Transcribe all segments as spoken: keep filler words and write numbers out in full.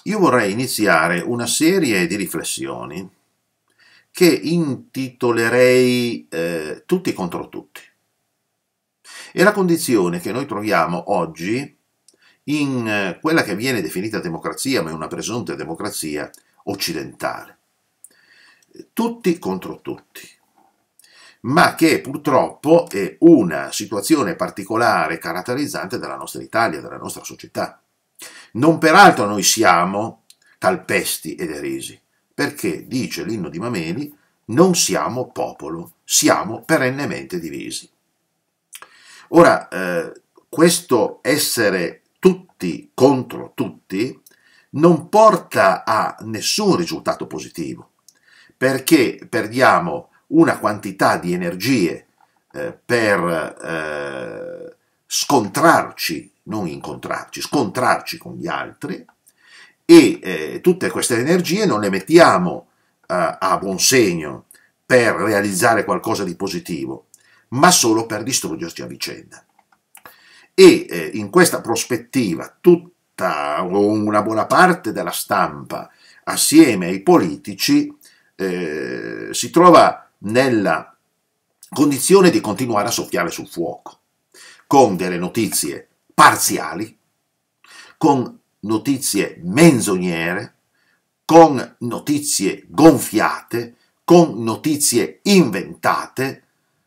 Io vorrei iniziare una serie di riflessioni che intitolerei eh, Tutti contro tutti. È la condizione che noi troviamo oggi in eh, quella che viene definita democrazia, ma è una presunta democrazia occidentale. Tutti contro tutti, ma che purtroppo è una situazione particolare caratterizzante della nostra Italia, della nostra società. Non peraltro noi siamo calpesti e derisi, perché, dice l'inno di Mameli, non siamo popolo, siamo perennemente divisi. Ora, eh, questo essere tutti contro tutti non porta a nessun risultato positivo, perché perdiamo una quantità di energie eh, per eh, scontrarci, non incontrarci, scontrarci con gli altri, e eh, tutte queste energie non le mettiamo eh, a buon segno per realizzare qualcosa di positivo, ma solo per distruggerci a vicenda. E eh, in questa prospettiva tutta o una buona parte della stampa, assieme ai politici, eh, si trova nella condizione di continuare a soffiare sul fuoco, con delle notizie parziali, con notizie menzognere, con notizie gonfiate, con notizie inventate,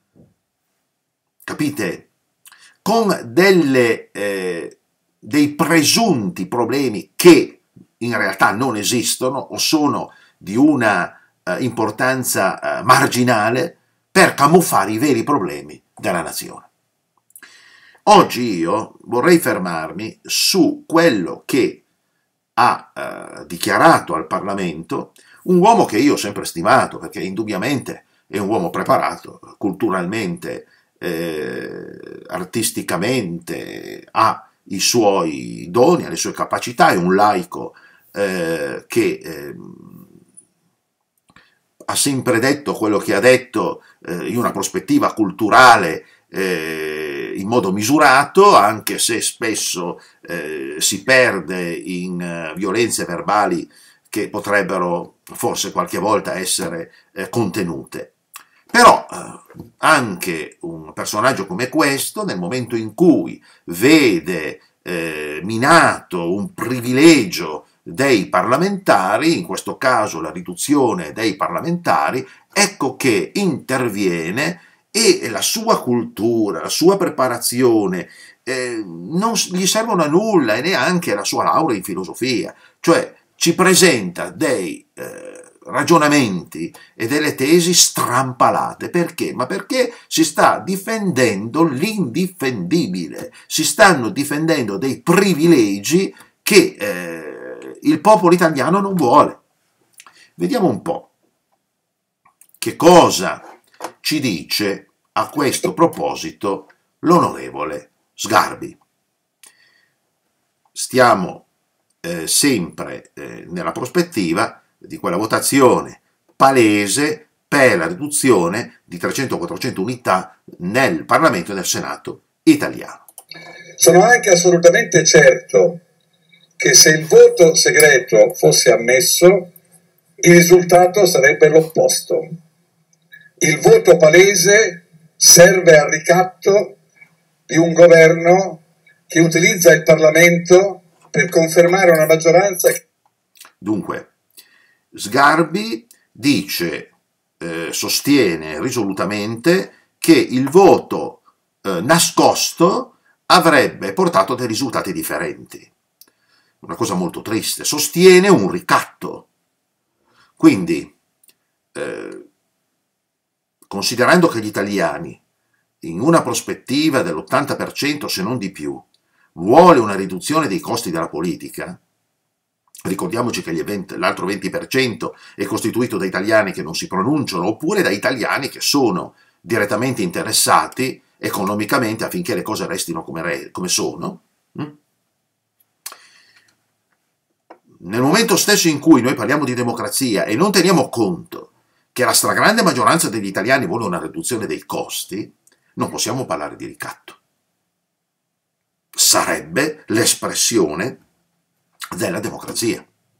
capite? Con delle, eh, dei presunti problemi che in realtà non esistono o sono di una eh, importanza eh, marginale per camuffare i veri problemi della nazione. Oggi io vorrei fermarmi su quello che ha eh, dichiarato al Parlamento un uomo che io ho sempre stimato, perché indubbiamente è un uomo preparato, culturalmente, eh, artisticamente, ha i suoi doni, ha le sue capacità, è un laico eh, che eh, ha sempre detto quello che ha detto eh, in una prospettiva culturale eh, in modo misurato, anche se spesso eh, si perde in uh, violenze verbali che potrebbero forse qualche volta essere eh, contenute. Però eh, anche un personaggio come questo, nel momento in cui vede eh, minato un privilegio dei parlamentari, in questo caso la riduzione dei parlamentari, ecco che interviene e la sua cultura, la sua preparazione eh, non gli servono a nulla, e neanche la sua laurea in filosofia, cioè ci presenta dei eh, ragionamenti e delle tesi strampalate. Perché? Ma perché si sta difendendo l'indifendibile, si stanno difendendo dei privilegi che eh, il popolo italiano non vuole. Vediamo un po' che cosa ci dice a questo proposito l'onorevole Sgarbi. Stiamo eh, sempre eh, nella prospettiva di quella votazione palese per la riduzione di trecento quattrocento unità nel Parlamento e nel Senato italiano. Sono anche assolutamente certo che se il voto segreto fosse ammesso, il risultato sarebbe l'opposto. Il voto palese serve al ricatto di un governo che utilizza il Parlamento per confermare una maggioranza. Dunque, Sgarbi dice, eh, sostiene risolutamente che il voto eh, nascosto avrebbe portato a dei risultati differenti. Una cosa molto triste. Sostiene un ricatto. Quindi, eh, considerando che gli italiani, in una prospettiva dell'ottanta per cento se non di più, vuole una riduzione dei costi della politica, ricordiamoci che l'altro venti per cento è costituito da italiani che non si pronunciano, oppure da italiani che sono direttamente interessati economicamente affinché le cose restino come, re, come sono. Nel momento stesso in cui noi parliamo di democrazia e non teniamo conto che la stragrande maggioranza degli italiani vuole una riduzione dei costi, non possiamo parlare di ricatto. Sarebbe l'espressione della democrazia.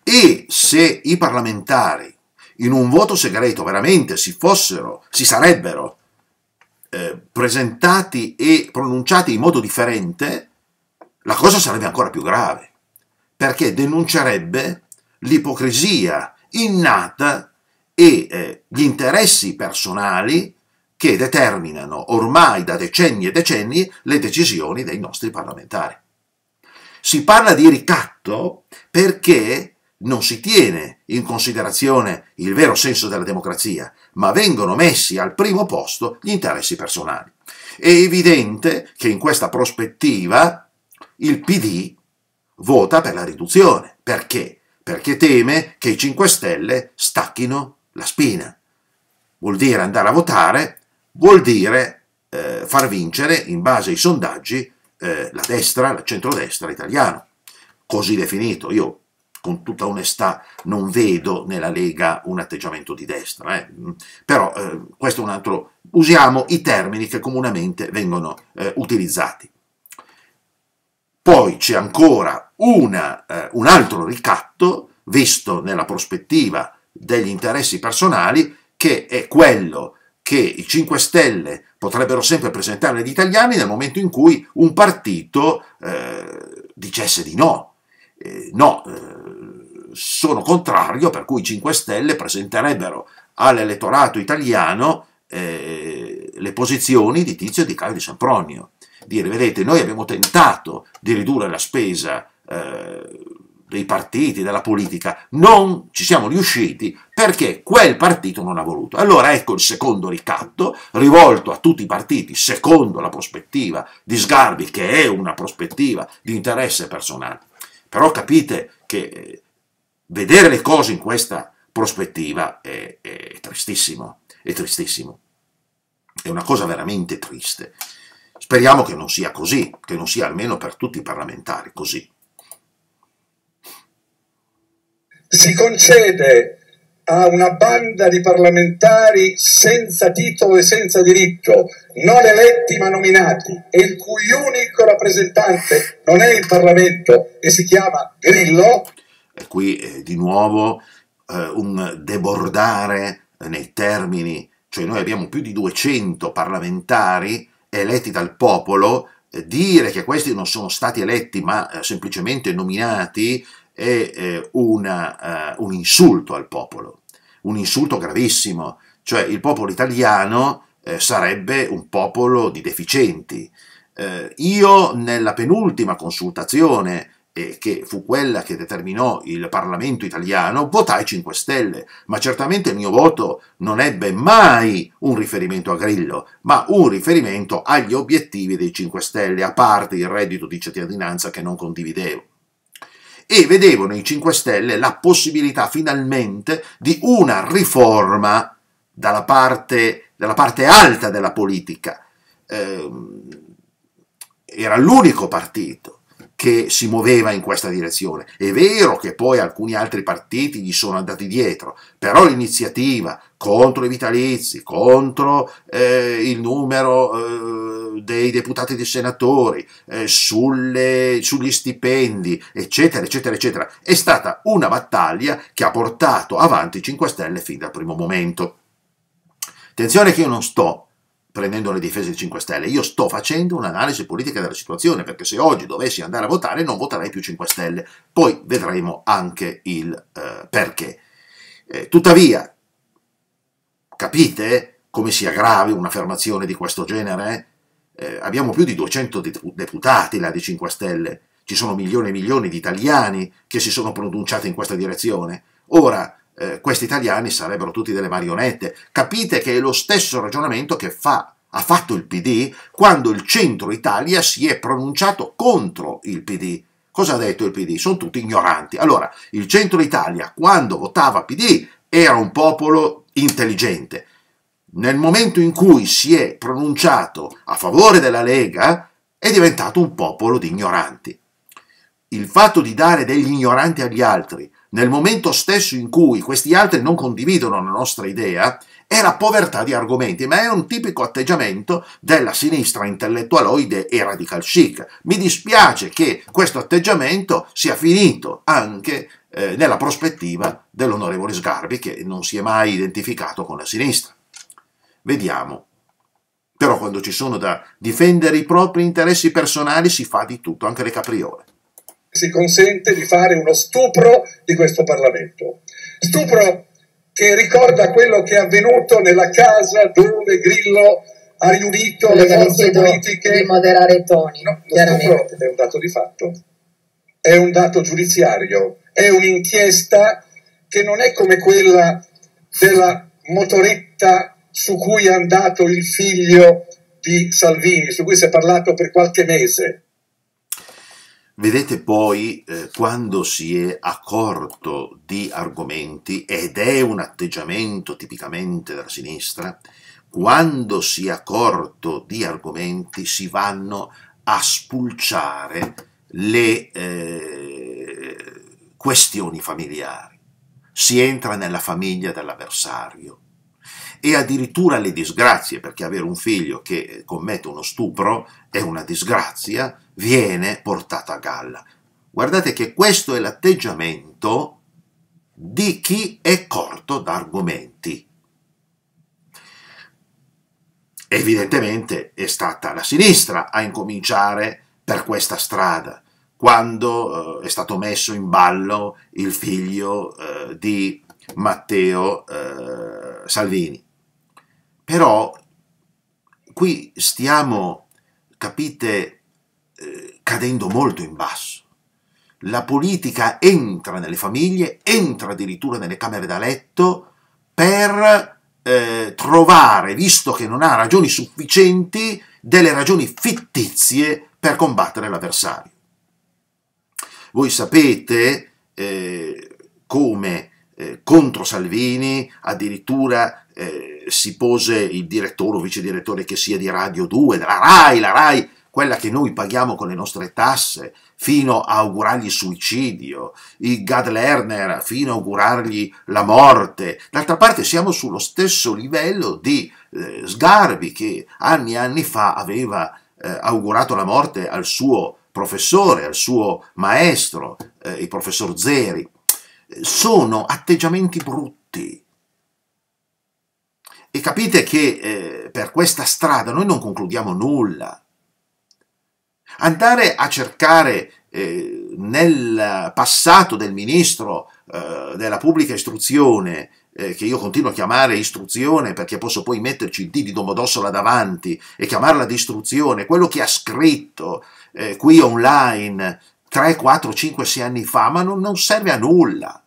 E se i parlamentari in un voto segreto veramente si fossero, si sarebbero eh, presentati e pronunciati in modo differente, la cosa sarebbe ancora più grave, perché denuncerebbe l'ipocrisia innata e eh, gli interessi personali che determinano ormai da decenni e decenni le decisioni dei nostri parlamentari. Si parla di ricatto perché non si tiene in considerazione il vero senso della democrazia, ma vengono messi al primo posto gli interessi personali. È evidente che in questa prospettiva il P D vota per la riduzione. Perché? Perché teme che i cinque Stelle stacchino la spina. Vuol dire andare a votare, vuol dire eh, far vincere, in base ai sondaggi, eh, la destra, il centrodestra italiano. Così definito. Io, con tutta onestà, non vedo nella Lega un atteggiamento di destra, eh. però eh, questo è un altro, usiamo i termini che comunemente vengono eh, utilizzati. Poi c'è ancora una, eh, un altro ricatto, visto nella prospettiva degli interessi personali, che è quello che i cinque Stelle potrebbero sempre presentare agli italiani nel momento in cui un partito eh, dicesse di no. Eh, no, eh, sono contrario, per cui i cinque Stelle presenterebbero all'elettorato italiano eh, le posizioni di Tizio, di Caio, di Sempronio. Dire, vedete, noi abbiamo tentato di ridurre la spesa eh, dei partiti, della politica, non ci siamo riusciti perché quel partito non ha voluto. Allora ecco il secondo ricatto, rivolto a tutti i partiti, secondo la prospettiva di Sgarbi, che è una prospettiva di interesse personale. Però capite che vedere le cose in questa prospettiva è, è tristissimo, è tristissimo. È una cosa veramente triste. Speriamo che non sia così, che non sia almeno per tutti i parlamentari così. Si concede a una banda di parlamentari senza titolo e senza diritto, non eletti ma nominati, e il cui unico rappresentante non è il Parlamento e si chiama Grillo. E qui eh, di nuovo eh, un debordare nei termini, cioè noi abbiamo più di duecento parlamentari eletti dal popolo, eh, dire che questi non sono stati eletti ma eh, semplicemente nominati è eh, una, uh, un insulto al popolo, un insulto gravissimo, cioè il popolo italiano eh, sarebbe un popolo di deficienti. Eh, io nella penultima consultazione, eh, che fu quella che determinò il Parlamento italiano, votai cinque Stelle, ma certamente il mio voto non ebbe mai un riferimento a Grillo, ma un riferimento agli obiettivi dei cinque Stelle, a parte il reddito di cittadinanza che non condividevo. E vedevo nei cinque Stelle la possibilità finalmente di una riforma dalla parte, dalla parte alta della politica. Eh, era l'unico partito che si muoveva in questa direzione. È vero che poi alcuni altri partiti gli sono andati dietro, però l'iniziativa contro i vitalizi, contro eh, il numero eh, dei deputati e dei senatori, eh, sulle, sugli stipendi, eccetera, eccetera, eccetera, è stata una battaglia che ha portato avanti i cinque Stelle fin dal primo momento. Attenzione che io non sto prendendo le difese dei cinque Stelle, io sto facendo un'analisi politica della situazione, perché se oggi dovessi andare a votare non voterei più cinque Stelle, poi vedremo anche il eh, perché. Eh, tuttavia, capite come sia grave un'affermazione di questo genere? Eh, abbiamo più di duecento deputati là di cinque Stelle, ci sono milioni e milioni di italiani che si sono pronunciati in questa direzione. Ora, Eh, questi italiani sarebbero tutti delle marionette. Capite che è lo stesso ragionamento che fa, ha fatto il P D quando il centro Italia si è pronunciato contro il P D. Cosa ha detto il P D? Sono tutti ignoranti. Allora, il centro Italia quando votava P D era un popolo intelligente. Nel momento in cui si è pronunciato a favore della Lega è diventato un popolo di ignoranti. Il fatto di dare degli ignoranti agli altri nel momento stesso in cui questi altri non condividono la nostra idea, è la povertà di argomenti, ma è un tipico atteggiamento della sinistra intellettualoide e radical chic. Mi dispiace che questo atteggiamento sia finito anche eh, nella prospettiva dell'onorevole Sgarbi, che non si è mai identificato con la sinistra. Vediamo. Però quando ci sono da difendere i propri interessi personali si fa di tutto, anche le capriole. Si consente di fare uno stupro di questo Parlamento. Stupro che ricorda quello che è avvenuto nella casa dove Grillo ha riunito le forze politiche. Di moderare i toni. No, lo stupro è un dato di fatto, è un dato giudiziario, è un'inchiesta che non è come quella della motoretta su cui è andato il figlio di Salvini, su cui si è parlato per qualche mese. Vedete poi, eh, quando si è accorto di argomenti, ed è un atteggiamento tipicamente della sinistra, quando si è accorto di argomenti si vanno a spulciare le eh, questioni familiari. Si entra nella famiglia dell'avversario. E addirittura le disgrazie, perché avere un figlio che commette uno stupro è una disgrazia, viene portata a galla. Guardate che questo è l'atteggiamento di chi è corto da argomenti. Evidentemente è stata la sinistra a incominciare per questa strada, quando eh, è stato messo in ballo il figlio eh, di Matteo eh, Salvini. Però qui stiamo, capite, eh, cadendo molto in basso. La politica entra nelle famiglie, entra addirittura nelle camere da letto per eh, trovare, visto che non ha ragioni sufficienti, delle ragioni fittizie per combattere l'avversario. Voi sapete eh, come eh, contro Salvini addirittura eh, si pose il direttore o vice direttore che sia di Radio due, della RAI, la RAI, quella che noi paghiamo con le nostre tasse, fino a augurargli il suicidio, il Gad Lerner fino a augurargli la morte. D'altra parte siamo sullo stesso livello di eh, Sgarbi, che anni e anni fa aveva eh, augurato la morte al suo professore, al suo maestro, eh, il professor Zeri. Sono atteggiamenti brutti. E capite che eh, per questa strada noi non concludiamo nulla. Andare a cercare eh, nel passato del ministro eh, della pubblica istruzione, eh, che io continuo a chiamare istruzione perché posso poi metterci il D di Domodossola davanti e chiamarla di istruzione, quello che ha scritto eh, qui online tre, quattro, cinque, sei anni fa, ma non, non serve a nulla.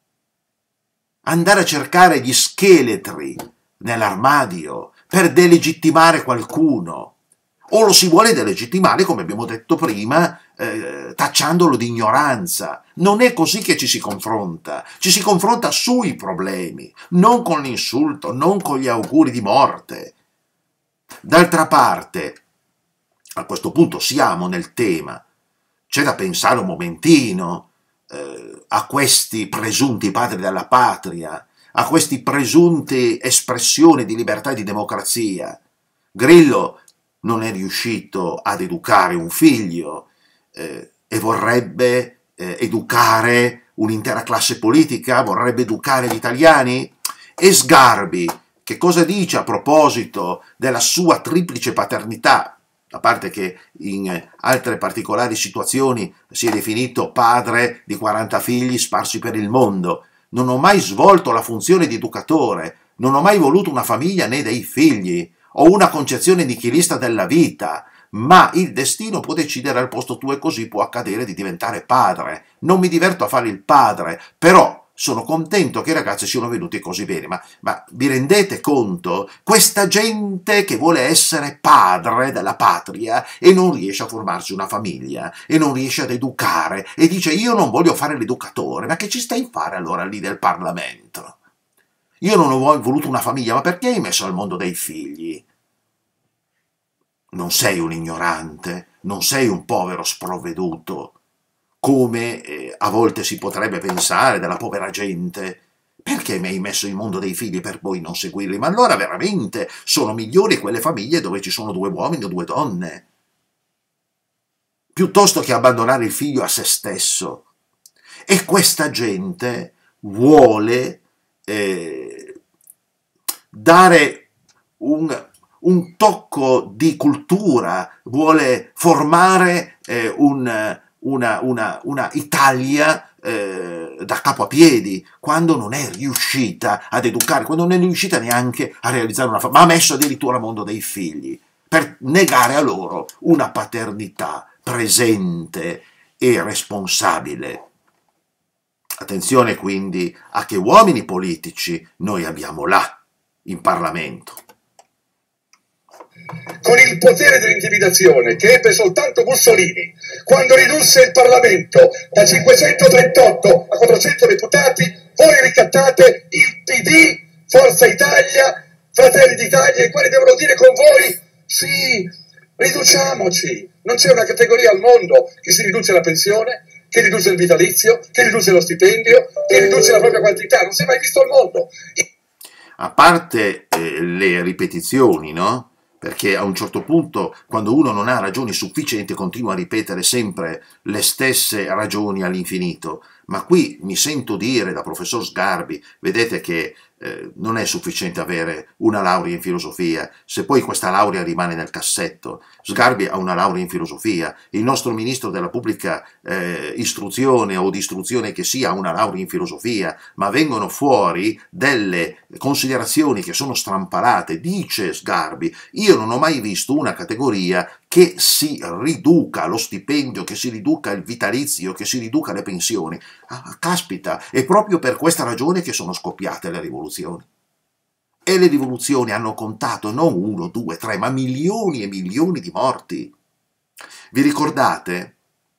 Andare a cercare gli scheletri nell'armadio per delegittimare qualcuno, o lo si vuole delegittimare, come abbiamo detto prima, eh, tacciandolo di ignoranza. Non è così che ci si confronta, ci si confronta sui problemi, non con l'insulto, non con gli auguri di morte. D'altra parte, a questo punto siamo nel tema, c'è da pensare un momentino eh, a questi presunti padri della patria, a questi presunti espressioni di libertà e di democrazia. Grillo non è riuscito ad educare un figlio eh, e vorrebbe eh, educare un'intera classe politica, vorrebbe educare gli italiani? E Sgarbi, che cosa dice a proposito della sua triplice paternità, a parte che in altre particolari situazioni si è definito padre di quaranta figli sparsi per il mondo? Non ho mai svolto la funzione di educatore, non ho mai voluto una famiglia né dei figli, ho una concezione nichilista della vita, ma il destino può decidere al posto tuo e così può accadere di diventare padre. Non mi diverto a fare il padre, però sono contento che i ragazzi siano venuti così bene. Ma, ma vi rendete conto? Questa gente che vuole essere padre della patria e non riesce a formarsi una famiglia e non riesce ad educare e dice io non voglio fare l'educatore, ma che ci stai a fare allora lì del Parlamento? Io non ho voluto una famiglia, ma perché hai messo al mondo dei figli? Non sei un ignorante, non sei un povero sprovveduto, come eh, a volte si potrebbe pensare della povera gente. Perché mi hai messo il mondo dei figli per poi non seguirli? Ma allora veramente sono migliori quelle famiglie dove ci sono due uomini o due donne. Piuttosto che abbandonare il figlio a se stesso. E questa gente vuole eh, dare un, un tocco di cultura, vuole formare eh, un, una, una, una Italia eh, da capo a piedi, quando non è riuscita ad educare, quando non è riuscita neanche a realizzare una famiglia, ma ha messo addirittura al mondo dei figli, per negare a loro una paternità presente e responsabile. Attenzione quindi a che uomini politici noi abbiamo là, in Parlamento. Con il potere dell'intimidazione che ebbe soltanto Mussolini, quando ridusse il Parlamento da cinquecentotrentotto a quattrocento deputati, voi ricattate il P D, Forza Italia, Fratelli d'Italia, i quali devono dire con voi: sì, riduciamoci. Non c'è una categoria al mondo che si riduce la pensione, che riduce il vitalizio, che riduce lo stipendio, che riduce la propria quantità. Non si è mai visto al mondo. A parte eh, le ripetizioni, no? Perché a un certo punto, quando uno non ha ragioni sufficienti, continua a ripetere sempre le stesse ragioni all'infinito. Ma qui mi sento dire da professor Sgarbi, vedete che eh, non è sufficiente avere una laurea in filosofia, se poi questa laurea rimane nel cassetto. Sgarbi ha una laurea in filosofia, il nostro ministro della pubblica eh, istruzione o di istruzione che sia ha una laurea in filosofia, ma vengono fuori delle considerazioni che sono strampalate. Dice Sgarbi: io non ho mai visto una categoria che si riduca lo stipendio, che si riduca il vitalizio, che si riduca le pensioni. Ah, caspita, è proprio per questa ragione che sono scoppiate le rivoluzioni. E le rivoluzioni hanno contato non uno, due, tre, ma milioni e milioni di morti. Vi ricordate?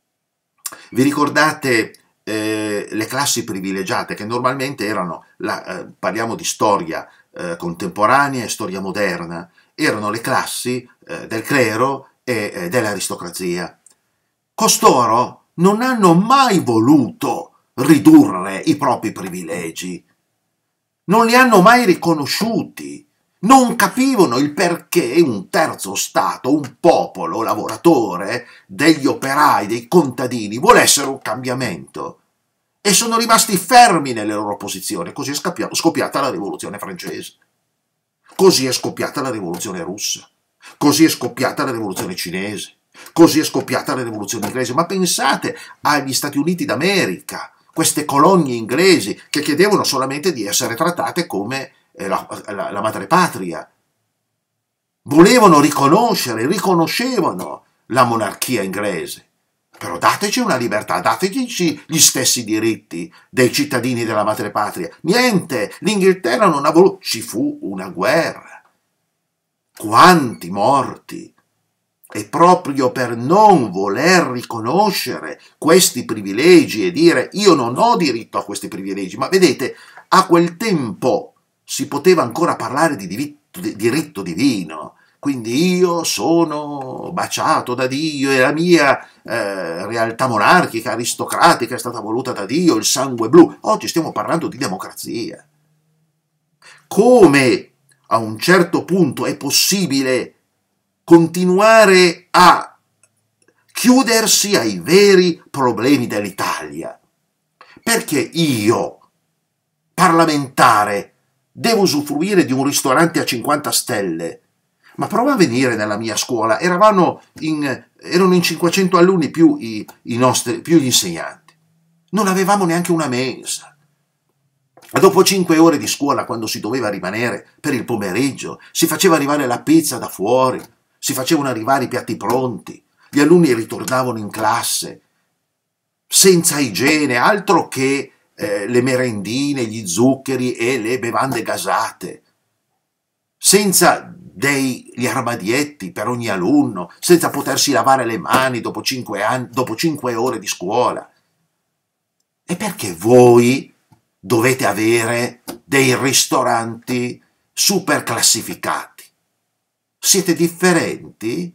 Vi ricordate eh, le classi privilegiate, che normalmente erano, la, eh, parliamo di storia eh, contemporanea e storia moderna, erano le classi eh, del clero e eh, dell'aristocrazia. Costoro non hanno mai voluto ridurre i propri privilegi, non li hanno mai riconosciuti, non capivano il perché un terzo Stato, un popolo lavoratore, degli operai, dei contadini, volessero un cambiamento, e sono rimasti fermi nelle loro posizioni. Così è scoppiata la rivoluzione francese, così è scoppiata la rivoluzione russa, così è scoppiata la rivoluzione cinese, così è scoppiata la rivoluzione inglese. Ma pensate agli Stati Uniti d'America, queste colonie inglesi che chiedevano solamente di essere trattate come eh, la, la, la madrepatria. Volevano riconoscere, riconoscevano la monarchia inglese. Però dateci una libertà, dateci gli stessi diritti dei cittadini della madrepatria. Niente, l'Inghilterra non ha voluto, ci fu una guerra. Quanti morti! E proprio per non voler riconoscere questi privilegi e dire: io non ho diritto a questi privilegi. Ma vedete, a quel tempo si poteva ancora parlare di diritto, di diritto divino, quindi io sono baciato da Dio e la mia eh, realtà monarchica, aristocratica è stata voluta da Dio, il sangue blu. Oggi stiamo parlando di democrazia. Come a un certo punto è possibile continuare a chiudersi ai veri problemi dell'Italia? Perché io, parlamentare, devo usufruire di un ristorante a cinquanta stelle? Ma prova a venire nella mia scuola, eravamo in, erano in cinquecento alunni più, i, i nostri, più gli insegnanti. Non avevamo neanche una mensa. Dopo cinque ore di scuola, quando si doveva rimanere per il pomeriggio, si faceva arrivare la pizza da fuori, si facevano arrivare i piatti pronti, gli alunni ritornavano in classe senza igiene, altro che eh, le merendine, gli zuccheri e le bevande gasate, senza degli armadietti per ogni alunno, senza potersi lavare le mani dopo cinque, anni, dopo cinque ore di scuola. E perché voi dovete avere dei ristoranti super classificati? Siete differenti?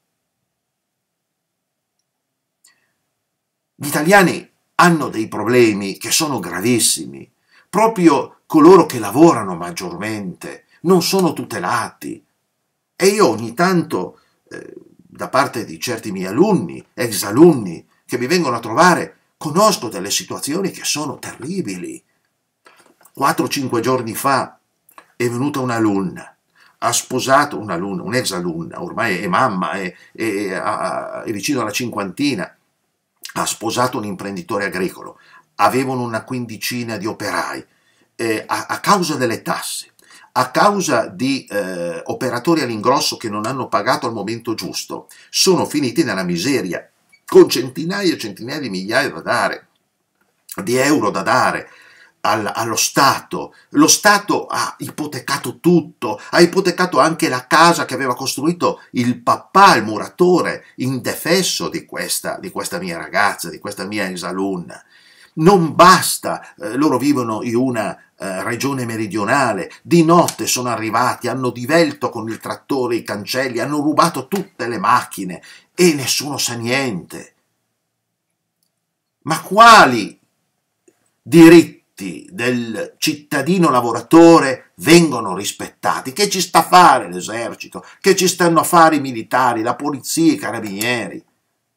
Gli italiani hanno dei problemi che sono gravissimi. Proprio coloro che lavorano maggiormente non sono tutelati. E io ogni tanto, eh, da parte di certi miei alunni, ex alunni, che mi vengono a trovare conosco delle situazioni che sono terribili. quattro cinque giorni fa è venuta un'alunna, ha sposato un'alunna, un'ex alunna, ormai è mamma, è, è, è, è vicino alla cinquantina, ha sposato un imprenditore agricolo, avevano una quindicina di operai, eh, a, a causa delle tasse, a causa di eh, operatori all'ingrosso che non hanno pagato al momento giusto, sono finiti nella miseria, con centinaia e centinaia di migliaia da dare, di euro da dare al, allo Stato. Lo Stato ha ipotecato tutto, ha ipotecato anche la casa che aveva costruito il papà, il muratore, indefesso di questa, di questa mia ragazza, di questa mia esalunna. Non basta, eh, loro vivono in una eh, regione meridionale, di notte sono arrivati, hanno divelto con il trattore i cancelli, hanno rubato tutte le macchine e nessuno sa niente. Ma quali diritti del cittadino lavoratore vengono rispettati? Che ci sta a fare l'esercito? Che ci stanno a fare i militari, la polizia, i carabinieri?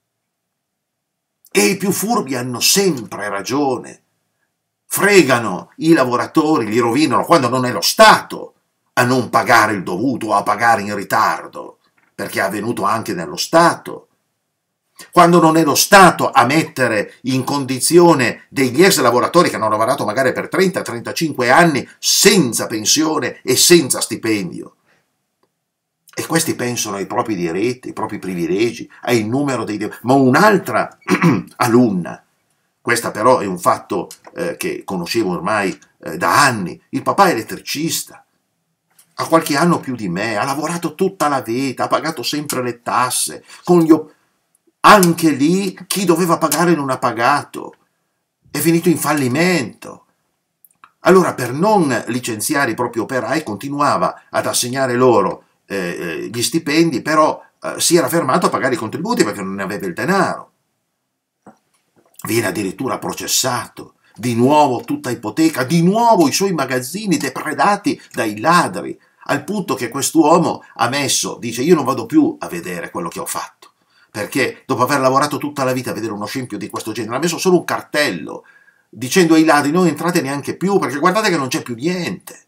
E i più furbi hanno sempre ragione, fregano i lavoratori, li rovinano quando non è lo Stato a non pagare il dovuto o a pagare in ritardo, perché è avvenuto anche nello Stato, quando non è lo Stato a mettere in condizione degli ex lavoratori che hanno lavorato magari per trenta trentacinque anni senza pensione e senza stipendio. E questi pensano ai propri diritti, ai propri privilegi, al numero dei... Ma un'altra alunna, questa però è un fatto eh, che conoscevo ormai eh, da anni, il papà è elettricista, ha qualche anno più di me, ha lavorato tutta la vita, ha pagato sempre le tasse, con gli op- anche lì chi doveva pagare non ha pagato, è finito in fallimento. Allora per non licenziare i propri operai continuava ad assegnare loro Eh, gli stipendi, però eh, si era fermato a pagare i contributi perché non ne aveva il denaro. Viene addirittura processato, di nuovo tutta ipoteca, di nuovo i suoi magazzini depredati dai ladri, al punto che quest'uomo ha messo, dice io non vado più a vedere quello che ho fatto, perché dopo aver lavorato tutta la vita a vedere uno scempio di questo genere, ha messo solo un cartello dicendo ai ladri non entrate neanche più perché guardate che non c'è più niente.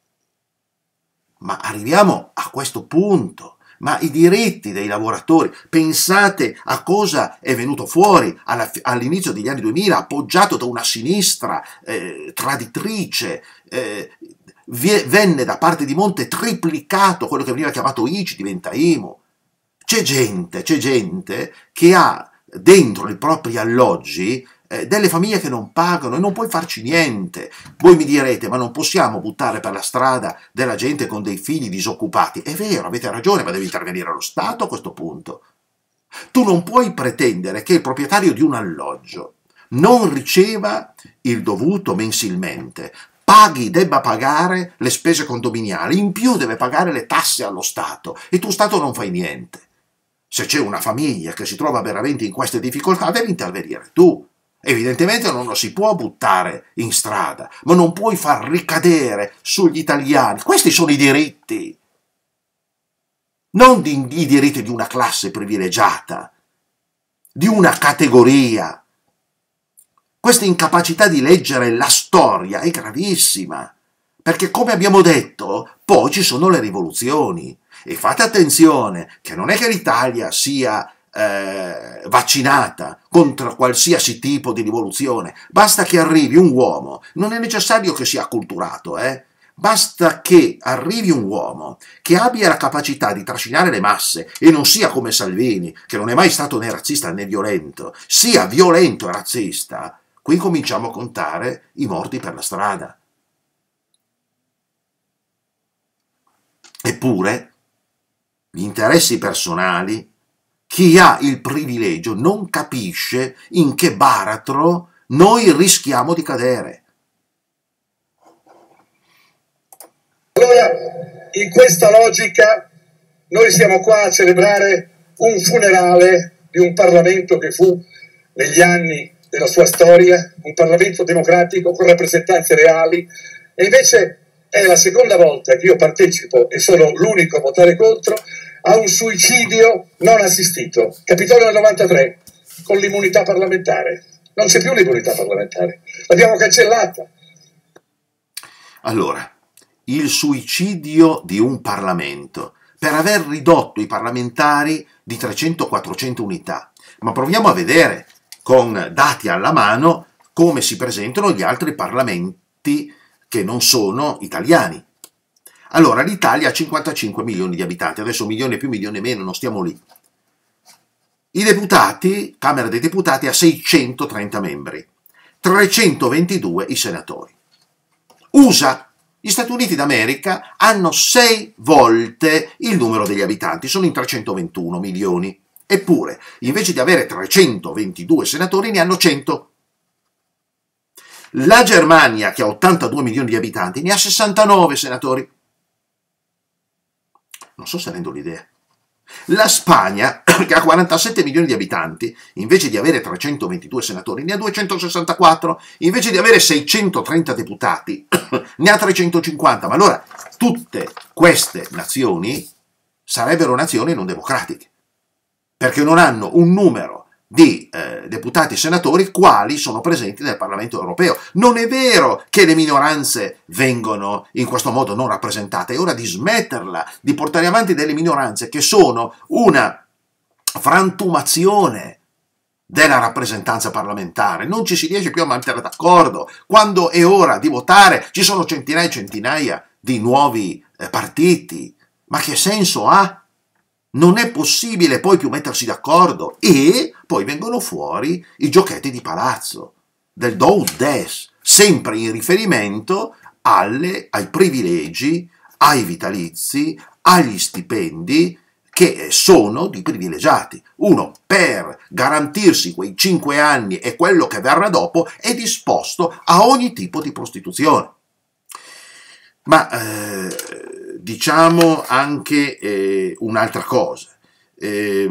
Ma arriviamo a questo punto, ma i diritti dei lavoratori, pensate a cosa è venuto fuori all'inizio degli anni duemila, appoggiato da una sinistra eh, traditrice, eh, venne da parte di Monte triplicato quello che veniva chiamato I C I, diventa I M U. C'è gente, c'è gente che ha dentro i propri alloggi Eh, delle famiglie che non pagano e non puoi farci niente. Voi mi direte, ma non possiamo buttare per la strada della gente con dei figli disoccupati. È vero, avete ragione, ma deve intervenire lo Stato a questo punto. Tu non puoi pretendere che il proprietario di un alloggio non riceva il dovuto mensilmente, paghi, debba pagare le spese condominiali, in più deve pagare le tasse allo Stato e tu Stato non fai niente. Se c'è una famiglia che si trova veramente in queste difficoltà, devi intervenire tu. Evidentemente non lo si può buttare in strada, ma non puoi far ricadere sugli italiani. Questi sono i diritti, non di, i diritti di una classe privilegiata, di una categoria. Questa incapacità di leggere la storia è gravissima, perché come abbiamo detto, poi ci sono le rivoluzioni. E fate attenzione che non è che l'Italia sia Eh, vaccinata contro qualsiasi tipo di rivoluzione, basta che arrivi un uomo, non è necessario che sia acculturato, eh? Basta che arrivi un uomo che abbia la capacità di trascinare le masse e non sia come Salvini, che non è mai stato né razzista né violento, sia violento e razzista, qui cominciamo a contare i morti per la strada. Eppure gli interessi personali, chi ha il privilegio non capisce in che baratro noi rischiamo di cadere. Allora, in questa logica, noi siamo qua a celebrare un funerale di un Parlamento che fu, negli anni della sua storia, un Parlamento democratico con rappresentanze reali, e invece è la seconda volta che io partecipo e sono l'unico a votare contro a un suicidio non assistito. Capitò nel novantatré con l'immunità parlamentare. Non c'è più l'immunità parlamentare, l'abbiamo cancellata. Allora, il suicidio di un Parlamento per aver ridotto i parlamentari di trecento quattrocento unità. Ma proviamo a vedere con dati alla mano come si presentano gli altri parlamenti che non sono italiani. Allora, l'Italia ha cinquantacinque milioni di abitanti, adesso un milione più, milione meno, non stiamo lì. I deputati, Camera dei Deputati ha seicentotrenta membri, trecentoventidue i senatori. U S A, gli Stati Uniti d'America, hanno sei volte il numero degli abitanti, sono in trecentoventuno milioni. Eppure, invece di avere trecentoventidue senatori, ne hanno cento. La Germania, che ha ottantadue milioni di abitanti, ne ha sessantanove senatori. Non so se rendo l'idea. La Spagna, che ha quarantasette milioni di abitanti, invece di avere trecentoventidue senatori, ne ha duecentosessantaquattro, invece di avere seicentotrenta deputati, ne ha trecentocinquanta. Ma allora tutte queste nazioni sarebbero nazioni non democratiche, perché non hanno un numero di eh, deputati e senatori quali sono presenti nel Parlamento europeo. Non è vero che le minoranze vengono in questo modo non rappresentate, è ora di smetterla, di portare avanti delle minoranze che sono una frantumazione della rappresentanza parlamentare. Non ci si riesce più a mettere d'accordo. Quando è ora di votare ci sono centinaia e centinaia di nuovi eh, partiti. Ma che senso ha? Non è possibile poi più mettersi d'accordo e poi vengono fuori i giochetti di palazzo del do ut des, sempre in riferimento alle, ai privilegi, ai vitalizi, agli stipendi che sono di privilegiati. Uno, per garantirsi quei cinque anni e quello che verrà dopo, è disposto a ogni tipo di prostituzione. Ma eh, diciamo anche eh, un'altra cosa. Eh,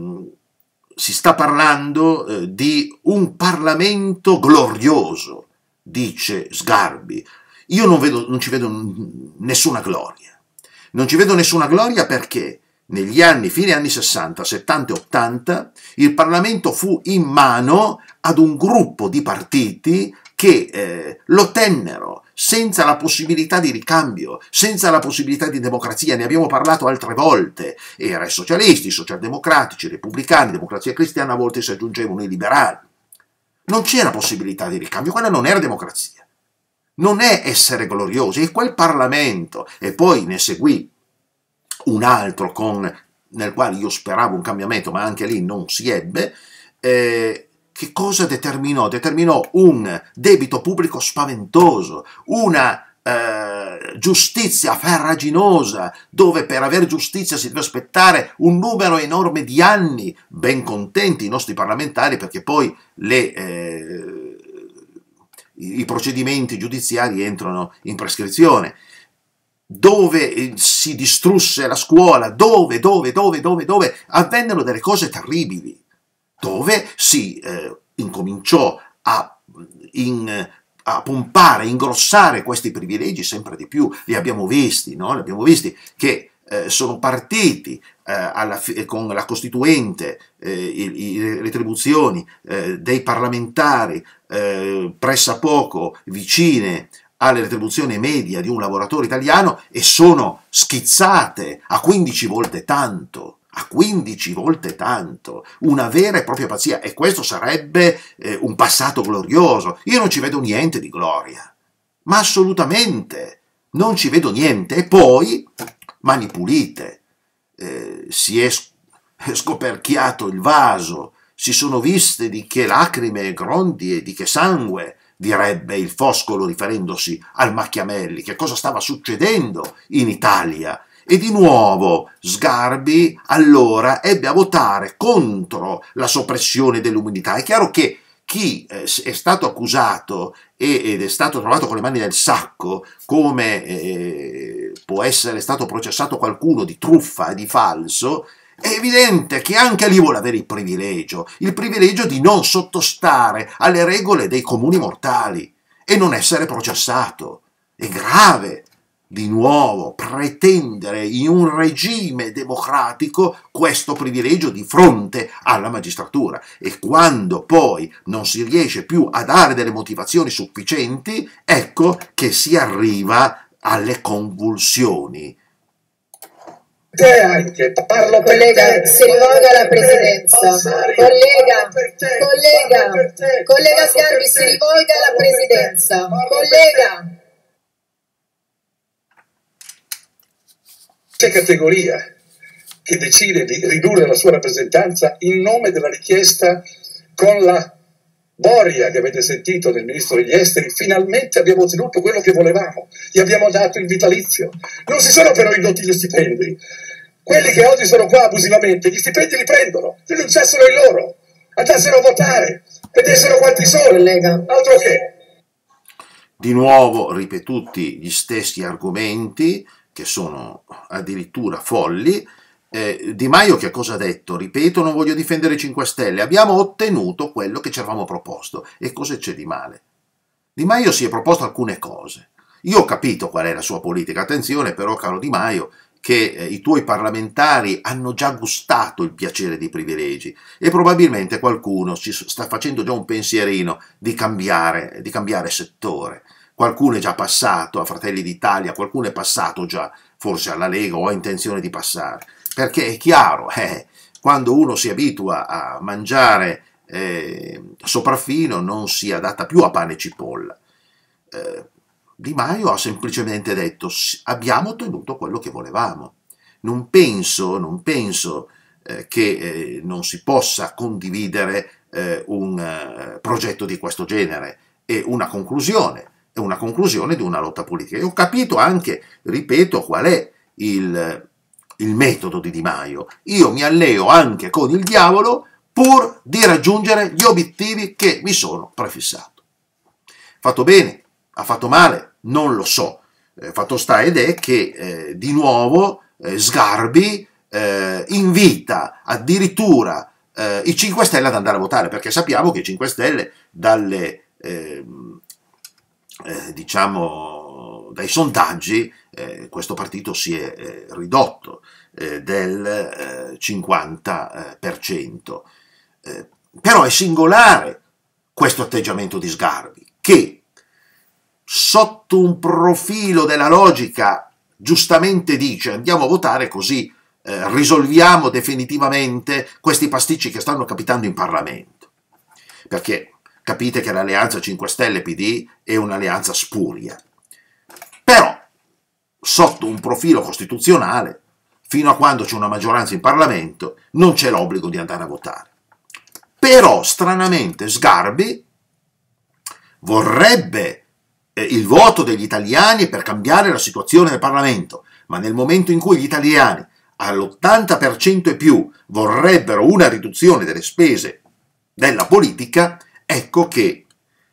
si sta parlando eh, di un Parlamento glorioso, dice Sgarbi. Io non, vedo, non ci vedo nessuna gloria. Non ci vedo nessuna gloria perché negli anni, fine anni sessanta, settanta e ottanta, il Parlamento fu in mano ad un gruppo di partiti che eh, lo tennero senza la possibilità di ricambio, senza la possibilità di democrazia. Ne abbiamo parlato altre volte. Era i socialisti, i socialdemocratici, i repubblicani, democrazia cristiana, a volte si aggiungevano i liberali. Non c'era possibilità di ricambio, quella non era democrazia. Non è essere gloriosi, è quel Parlamento. E poi ne seguì un altro con, nel quale io speravo un cambiamento, ma anche lì non si ebbe. Eh, che cosa determinò? Determinò un debito pubblico spaventoso, una eh, giustizia farraginosa, dove per avere giustizia si deve aspettare un numero enorme di anni. Ben contenti i nostri parlamentari, perché poi le, eh, i procedimenti giudiziari entrano in prescrizione. Dove si distrusse la scuola, dove, dove, dove, dove, dove avvennero delle cose terribili, dove si eh, incominciò a, in, a pompare, ingrossare questi privilegi sempre di più. Li abbiamo visti, no? Li abbiamo visti che eh, sono partiti eh, alla, con la Costituente, eh, i, i, le retribuzioni eh, dei parlamentari eh, pressappoco vicine alle retribuzioni medie di un lavoratore italiano e sono schizzate a quindici volte tanto, a quindici volte tanto, una vera e propria pazzia. E questo sarebbe eh, un passato glorioso. Io non ci vedo niente di gloria, ma assolutamente non ci vedo niente. E poi, mani pulite, eh, si è scoperchiato il vaso, si sono viste di che lacrime e gronti e di che sangue, direbbe il Foscolo riferendosi al Machiavelli. Che cosa stava succedendo in Italia? E di nuovo Sgarbi allora ebbe a votare contro la soppressione dell'immunità. È chiaro che chi eh, è stato accusato e, ed è stato trovato con le mani nel sacco, come eh, può essere stato processato qualcuno di truffa e di falso, è evidente che anche lì vuole avere il privilegio, il privilegio di non sottostare alle regole dei comuni mortali e non essere processato. È grave, di nuovo pretendere in un regime democratico questo privilegio di fronte alla magistratura, e quando poi non si riesce più a dare delle motivazioni sufficienti, ecco che si arriva alle convulsioni. Te anche, parlo per collega, te, si rivolga alla presidenza. Balsari, Collega, parlo per te, collega, parlo per te, collega parlo Sgarbi, per si te, rivolga alla parlo per te, presidenza. parlo per Collega. C'è categoria che decide di ridurre la sua rappresentanza in nome della richiesta con la boria che avete sentito del ministro degli esteri. Finalmente abbiamo ottenuto quello che volevamo, gli abbiamo dato il vitalizio. Non si sono però ridotti gli stipendi. Quelli che oggi sono qua abusivamente, gli stipendi li prendono, rinunciassero ai loro, andassero a votare, vedessero quanti sono, altro che. Di nuovo ripetuti gli stessi argomenti, che sono addirittura folli. Eh, Di Maio che cosa ha detto? Ripeto, non voglio difendere i cinque Stelle, abbiamo ottenuto quello che ci eravamo proposto. E cosa c'è di male? Di Maio si è proposto alcune cose. Io ho capito qual è la sua politica, attenzione però, caro Di Maio, che eh, i tuoi parlamentari hanno già gustato il piacere dei privilegi e probabilmente qualcuno ci sta facendo già un pensierino di cambiare, di cambiare settore. Qualcuno è già passato a Fratelli d'Italia, qualcuno è passato già forse alla Lega o ha intenzione di passare. Perché è chiaro, eh, quando uno si abitua a mangiare eh, sopraffino non si adatta più a pane e cipolla. Eh, Di Maio ha semplicemente detto abbiamo ottenuto quello che volevamo. Non penso, non penso eh, che eh, non si possa condividere eh, un eh, progetto di questo genere e una conclusione. È una conclusione di una lotta politica. E ho capito anche, ripeto, qual è il, il metodo di Di Maio. Io mi alleo anche con il diavolo pur di raggiungere gli obiettivi che mi sono prefissato. Fatto bene? Ha fatto male? Non lo so. Eh, fatto sta ed è che eh, di nuovo eh, Sgarbi eh, invita addirittura eh, i cinque Stelle ad andare a votare, perché sappiamo che i cinque Stelle dalle... Eh, Eh, diciamo dai sondaggi eh, questo partito si è eh, ridotto eh, del eh, cinquanta per cento. Eh, però è singolare questo atteggiamento di Sgarbi, che sotto un profilo della logica giustamente dice andiamo a votare così eh, risolviamo definitivamente questi pasticci che stanno capitando in Parlamento, perché capite che l'alleanza cinque Stelle P D è un'alleanza spuria. Però, sotto un profilo costituzionale, fino a quando c'è una maggioranza in Parlamento, non c'è l'obbligo di andare a votare. Però, stranamente, Sgarbi vorrebbe eh, il voto degli italiani per cambiare la situazione del Parlamento, ma nel momento in cui gli italiani all'ottanta per cento e più vorrebbero una riduzione delle spese della politica, ecco che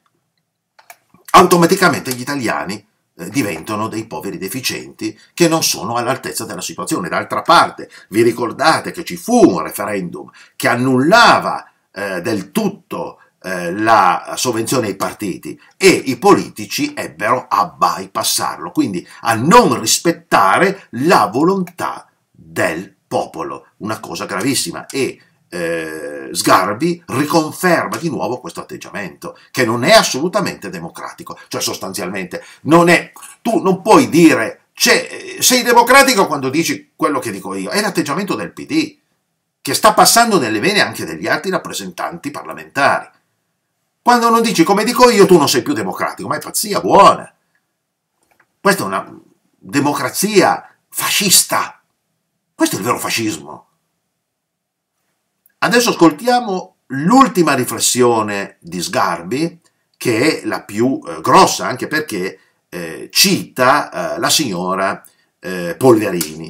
automaticamente gli italiani eh, diventano dei poveri deficienti che non sono all'altezza della situazione. D'altra parte, vi ricordate che ci fu un referendum che annullava eh, del tutto eh, la sovvenzione ai partiti e i politici ebbero a bypassarlo, quindi a non rispettare la volontà del popolo, una cosa gravissima. E Eh, Sgarbi riconferma di nuovo questo atteggiamento che non è assolutamente democratico, cioè sostanzialmente non è, tu non puoi dire sei democratico quando dici quello che dico io, è l'atteggiamento del P D che sta passando nelle vene anche degli altri rappresentanti parlamentari. Quando non dici come dico io tu non sei più democratico, ma è pazzia buona. Questa è una democrazia fascista, questo è il vero fascismo. Adesso ascoltiamo l'ultima riflessione di Sgarbi, che è la più eh, grossa, anche perché eh, cita eh, la signora eh, Polverini.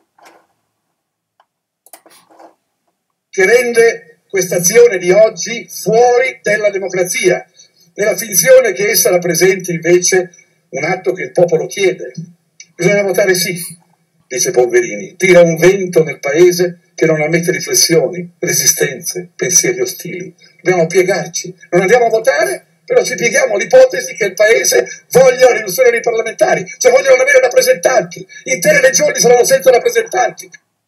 Che rende questa azione di oggi fuori dalla democrazia, nella finzione che essa rappresenti invece un atto che il popolo chiede. Bisogna votare sì, dice Polverini, tira un vento nel paese che non ammette riflessioni, resistenze, pensieri ostili. Dobbiamo piegarci, non andiamo a votare, però ci pieghiamo all'ipotesi che il Paese voglia la riduzione dei parlamentari, cioè vogliono avere rappresentanti, intere regioni saranno senza rappresentanti.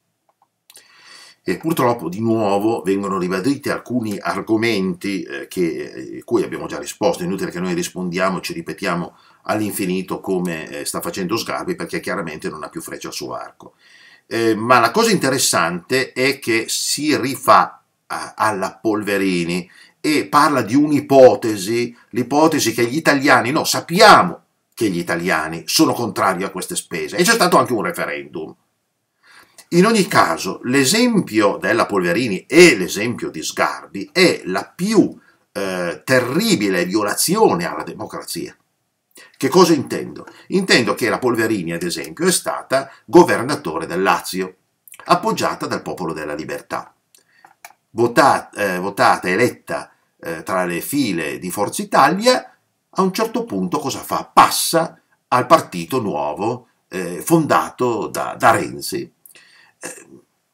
E purtroppo di nuovo vengono ribaditi alcuni argomenti eh, che, eh, cui abbiamo già risposto. È inutile che noi rispondiamo e ci ripetiamo all'infinito come eh, sta facendo Sgarbi, perché chiaramente non ha più freccia al suo arco. Eh, ma la cosa interessante è che si rifà a, alla Polverini e parla di un'ipotesi, l'ipotesi che gli italiani, no, sappiamo che gli italiani sono contrari a queste spese, e c'è stato anche un referendum. In ogni caso, l'esempio della Polverini e l'esempio di Sgarbi è la più eh, terribile violazione alla democrazia. Che cosa intendo? Intendo che la Polverini, ad esempio, è stata governatore del Lazio, appoggiata dal Popolo della Libertà, votata, eh, votata eletta eh, tra le file di Forza Italia. A un certo punto cosa fa? Passa al partito nuovo eh, fondato da, da Renzi. Eh,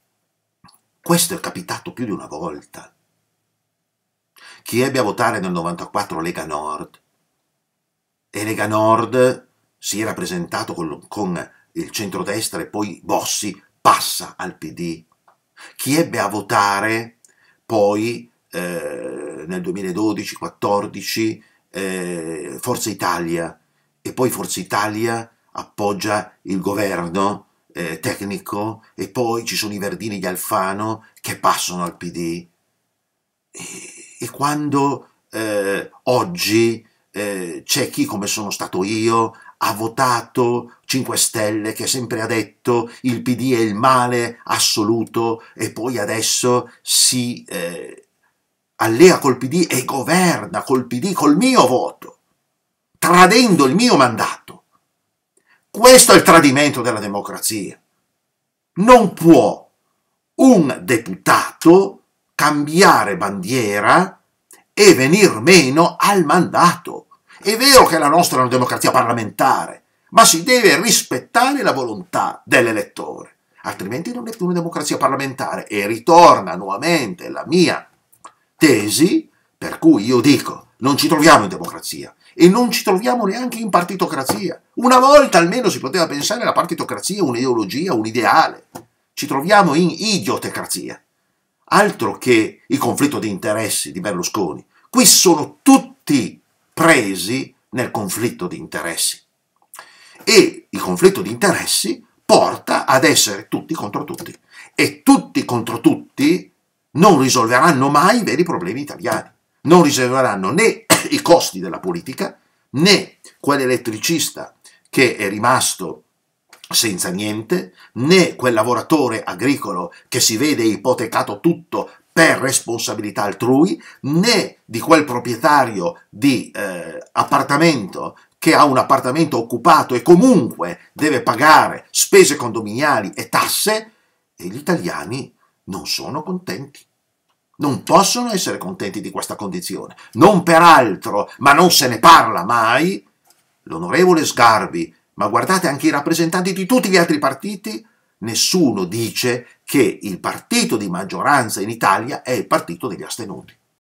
questo è capitato più di una volta. Chi ebbe a votare nel novantaquattro Lega Nord, e Lega Nord si era presentato con, con il centrodestra e poi Bossi passa al P D. Chi ebbe a votare poi eh, nel duemiladodici quattordici eh, Forza Italia, e poi Forza Italia appoggia il governo eh, tecnico, e poi ci sono i Verdini di Alfano che passano al P D. E, e quando eh, oggi eh, c'è chi, come sono stato io, ha votato cinque Stelle, che sempre ha detto il P D è il male assoluto, e poi adesso si eh, allea col P D e governa col P D col mio voto, tradendo il mio mandato. Questo è il tradimento della democrazia. Non può un deputato cambiare bandiera e venir meno al mandato. È vero che la nostra è una democrazia parlamentare, ma si deve rispettare la volontà dell'elettore, altrimenti non è più una democrazia parlamentare. E ritorna nuovamente la mia tesi, per cui io dico, non ci troviamo in democrazia e non ci troviamo neanche in partitocrazia. Una volta almeno si poteva pensare alla partitocrazia un'ideologia, un ideale. Ci troviamo in idiotecrazia. Altro che il conflitto di interessi di Berlusconi. Qui sono tutti presi nel conflitto di interessi. E il conflitto di interessi porta ad essere tutti contro tutti. E tutti contro tutti non risolveranno mai i veri problemi italiani. Non risolveranno né i costi della politica, né quell'elettricista che è rimasto senza niente, né quel lavoratore agricolo che si vede ipotecato tutto per responsabilità altrui, né di quel proprietario di eh, appartamento che ha un appartamento occupato e comunque deve pagare spese condominiali e tasse. E gli italiani non sono contenti. Non possono essere contenti di questa condizione. Non per altro, ma non se ne parla mai, l'onorevole Sgarbi, ma guardate anche i rappresentanti di tutti gli altri partiti, nessuno dice che il partito di maggioranza in Italia è il partito degli astenuti.